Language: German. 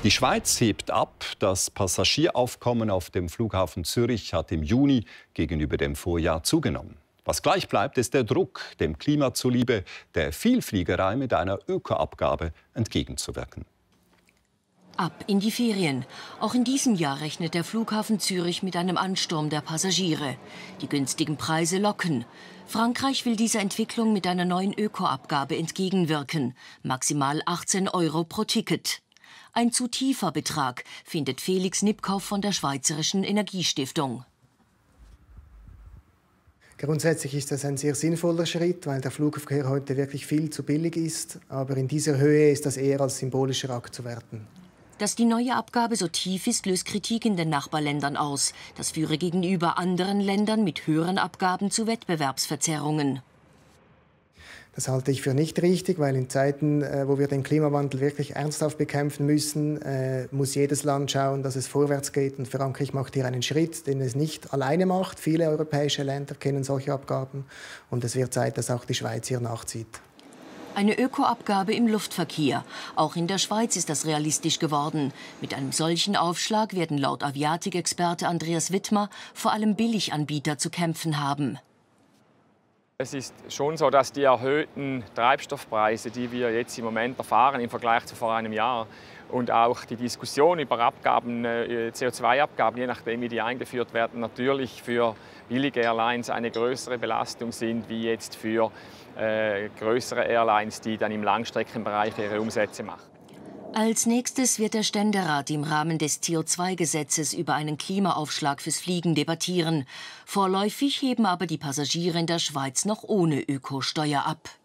Die Schweiz hebt ab. Das Passagieraufkommen auf dem Flughafen Zürich hat im Juni gegenüber dem Vorjahr zugenommen. Was gleich bleibt, ist der Druck, dem Klima zuliebe der Vielfliegerei mit einer Ökoabgabe entgegenzuwirken. Ab in die Ferien. Auch in diesem Jahr rechnet der Flughafen Zürich mit einem Ansturm der Passagiere. Die günstigen Preise locken. Frankreich will dieser Entwicklung mit einer neuen Ökoabgabe entgegenwirken. Maximal 18 € pro Ticket. Ein zu tiefer Betrag, findet Felix Nipkow von der Schweizerischen Energiestiftung. Grundsätzlich ist das ein sehr sinnvoller Schritt, weil der Flugverkehr heute wirklich viel zu billig ist. Aber in dieser Höhe ist das eher als symbolischer Akt zu werten. Dass die neue Abgabe so tief ist, löst Kritik in den Nachbarländern aus. Das führe gegenüber anderen Ländern mit höheren Abgaben zu Wettbewerbsverzerrungen. Das halte ich für nicht richtig, weil in Zeiten, wo wir den Klimawandel wirklich ernsthaft bekämpfen müssen, muss jedes Land schauen, dass es vorwärts geht. Und Frankreich macht hier einen Schritt, den es nicht alleine macht. Viele europäische Länder kennen solche Abgaben. Und es wird Zeit, dass auch die Schweiz hier nachzieht. Eine Ökoabgabe im Luftverkehr. Auch in der Schweiz ist das realistisch geworden. Mit einem solchen Aufschlag werden laut Aviatik-Experte Andreas Wittmer vor allem Billiganbieter zu kämpfen haben. Es ist schon so, dass die erhöhten Treibstoffpreise, die wir jetzt im Moment erfahren im Vergleich zu vor einem Jahr, und auch die Diskussion über Abgaben, CO2-Abgaben, je nachdem wie die eingeführt werden, natürlich für billige Airlines eine größere Belastung sind, wie jetzt für größere Airlines, die dann im Langstreckenbereich ihre Umsätze machen. Als nächstes wird der Ständerat im Rahmen des CO2-Gesetzes über einen Klimaaufschlag fürs Fliegen debattieren. Vorläufig heben aber die Passagiere in der Schweiz noch ohne Ökosteuer ab.